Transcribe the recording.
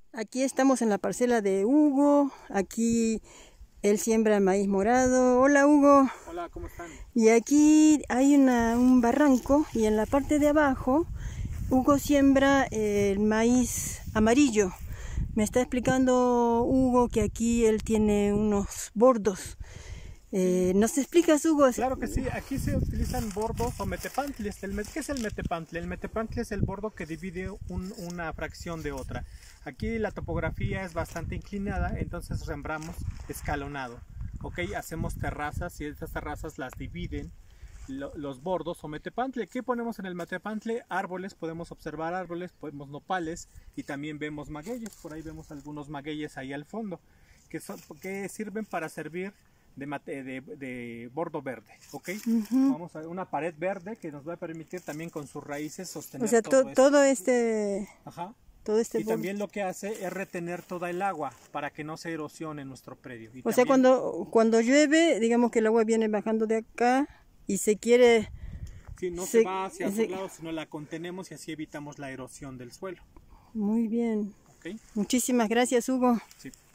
Aquí estamos en la parcela de Hugo. Aquí él siembra maíz morado. Hola, Hugo. Hola, ¿cómo están? Y aquí hay un barranco y en la parte de abajo Hugo siembra el maíz amarillo. Me está explicando Hugo que aquí él tiene unos bordos. ¿Nos explicas, Hugo? Claro que sí, aquí se utilizan bordos o metepantles. ¿Qué es el metepantle? El metepantle es el bordo que divide una fracción de otra. Aquí la topografía es bastante inclinada, entonces sembramos escalonado. ¿Ok? Hacemos terrazas y estas terrazas las dividen los bordos o metepantle. ¿Qué ponemos en el metepantle? Árboles, podemos observar árboles, podemos nopales y también vemos magueyes. Por ahí vemos algunos magueyes ahí al fondo que sirven para servir de bordo verde, ¿ok? Vamos a ver una pared verde que nos va a permitir también con sus raíces sostener, o sea, todo este... Ajá. Todo este y bordo. también lo que hace es retener toda el agua para que no se erosione nuestro predio. O sea, cuando llueve, digamos que el agua viene bajando de acá y se quiere... Sí, no se va hacia otro lado, sino la contenemos y así evitamos la erosión del suelo. Muy bien. ¿Okay? Muchísimas gracias, Hugo. Sí.